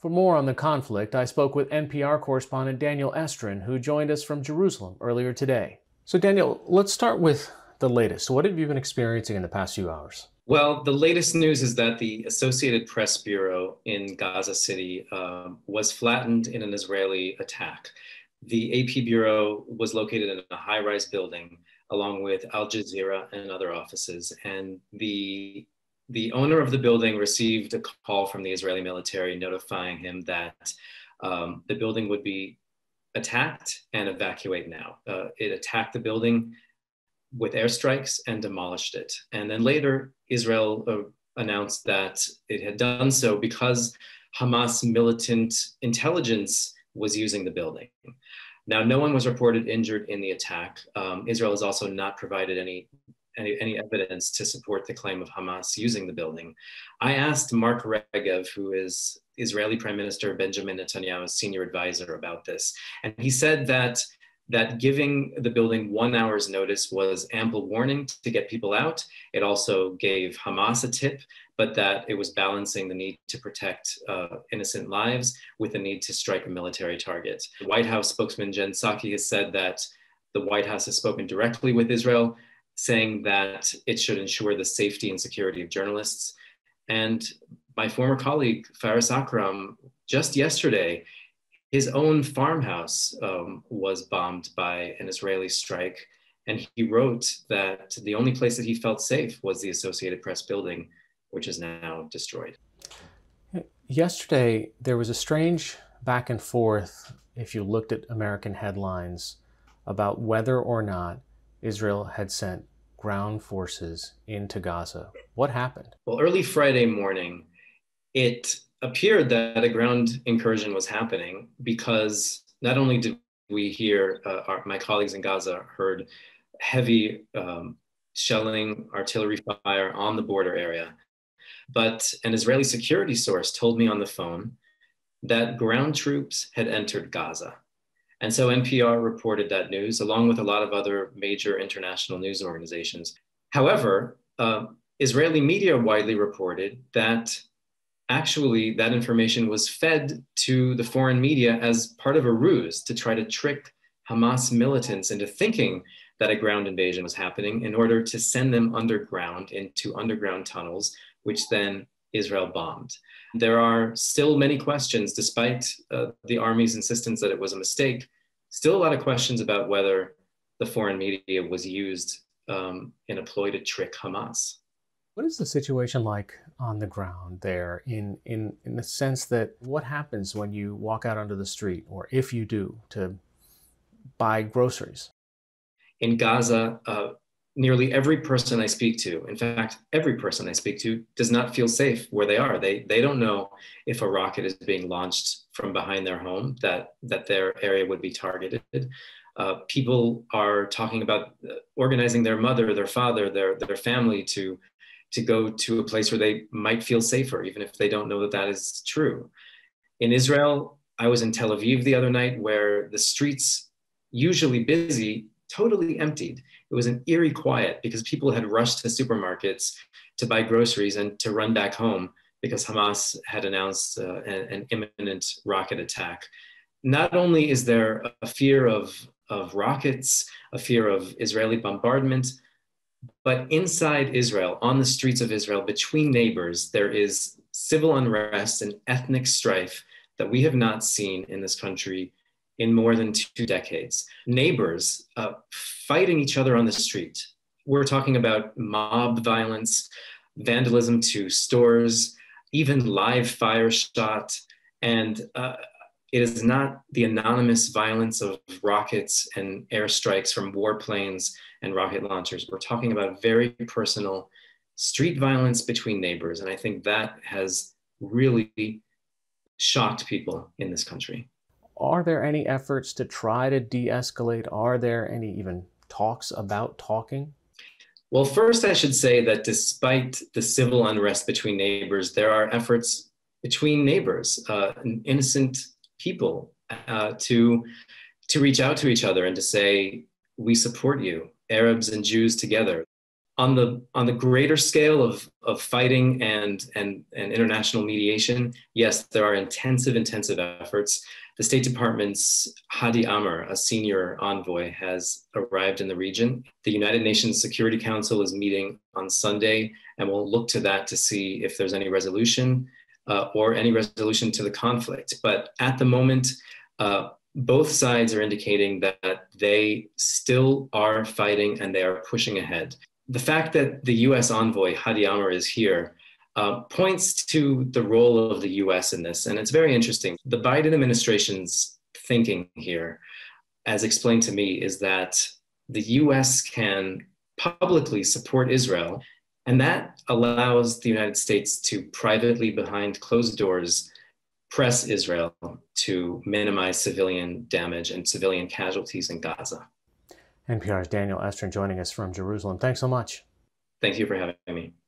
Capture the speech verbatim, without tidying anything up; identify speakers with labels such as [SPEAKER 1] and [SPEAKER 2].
[SPEAKER 1] For more on the conflict, I spoke with N P R correspondent Daniel Estrin, who joined us from Jerusalem earlier today. So, Daniel, let's start with the latest. What have you been experiencing in the past few hours?
[SPEAKER 2] Well, the latest news is that the Associated Press Bureau in Gaza City um, was flattened in an Israeli attack. The A P Bureau was located in a high-rise building along with Al Jazeera and other offices. And the, the owner of the building received a call from the Israeli military notifying him that um, the building would be attacked and evacuate now. Uh, it attacked the building with airstrikes and demolished it. And then later, Israel uh, announced that it had done so because Hamas militant intelligence was using the building. Now, no one was reported injured in the attack. Um, Israel has also not provided any, any, any evidence to support the claim of Hamas using the building. I asked Mark Regev, who is Israeli Prime Minister Benjamin Netanyahu's senior advisor, about this. And he said that that giving the building one hour's notice was ample warning to get people out. It also gave Hamas a tip, but that it was balancing the need to protect uh, innocent lives with the need to strike a military target. The White House spokesman Jen Psaki has said that the White House has spoken directly with Israel, saying that it should ensure the safety and security of journalists. And my former colleague, Faris Akram, just yesterday, his own farmhouse um, was bombed by an Israeli strike. And he wrote that the only place that he felt safe was the Associated Press building, which is now destroyed.
[SPEAKER 1] Yesterday, there was a strange back and forth, if you looked at American headlines, about whether or not Israel had sent ground forces into Gaza. What happened?
[SPEAKER 2] Well, early Friday morning, it appeared that a ground incursion was happening because not only did we hear, uh, our, my colleagues in Gaza heard heavy um, shelling, artillery fire on the border area, but an Israeli security source told me on the phone that ground troops had entered Gaza. And so N P R reported that news along with a lot of other major international news organizations. However, uh, Israeli media widely reported that actually, that information was fed to the foreign media as part of a ruse to try to trick Hamas militants into thinking that a ground invasion was happening in order to send them underground into underground tunnels, which then Israel bombed. There are still many questions, despite uh, the army's insistence that it was a mistake, still a lot of questions about whether the foreign media was used um, in a ploy to trick Hamas.
[SPEAKER 1] What is the situation like on the ground there in, in, in the sense that what happens when you walk out onto the street, or if you do, to buy groceries?
[SPEAKER 2] In Gaza, uh, nearly every person I speak to, in fact, every person I speak to does not feel safe where they are. They, they don't know if a rocket is being launched from behind their home, that, that their area would be targeted. Uh, people are talking about organizing their mother, their father, their, their family to to go to a place where they might feel safer, even if they don't know that that is true. In Israel, I was in Tel Aviv the other night where the streets, usually busy, totally emptied. It was an eerie quiet because people had rushed to supermarkets to buy groceries and to run back home because Hamas had announced uh, an, an imminent rocket attack. Not only is there a fear of, of rockets, a fear of Israeli bombardment, but inside Israel, on the streets of Israel, between neighbors, there is civil unrest and ethnic strife that we have not seen in this country in more than two decades. Neighbors uh, fighting each other on the street. We're talking about mob violence, vandalism to stores, even live fire shot. And uh, it is not the anonymous violence of rockets and airstrikes from warplanes and rocket launchers. We're talking about very personal street violence between neighbors. And I think that has really shocked people in this country.
[SPEAKER 1] Are there any efforts to try to de-escalate? Are there any even talks about talking?
[SPEAKER 2] Well, first I should say that despite the civil unrest between neighbors, there are efforts between neighbors, uh, innocent people, uh, to, to reach out to each other and to say, we support you, Arabs and Jews together. On the on the greater scale of of fighting and and and international mediation, yes, there are intensive intensive efforts. The State Department's Hadi Amr, a senior envoy, has arrived in the region. The United Nations Security Council is meeting on Sunday, and we'll look to that to see if there's any resolution uh, or any resolution to the conflict. But at the moment, uh, both sides are indicating that they still are fighting and they are pushing ahead. The fact that the U S envoy, Hadi Amr, is here uh, points to the role of the U S in this. And it's very interesting. The Biden administration's thinking here, as explained to me, is that the U S can publicly support Israel, and that allows the United States to privately, behind closed doors, press Israel to minimize civilian damage and civilian casualties in Gaza.
[SPEAKER 1] N P R's Daniel Estrin joining us from Jerusalem. Thanks so much.
[SPEAKER 2] Thank you for having me.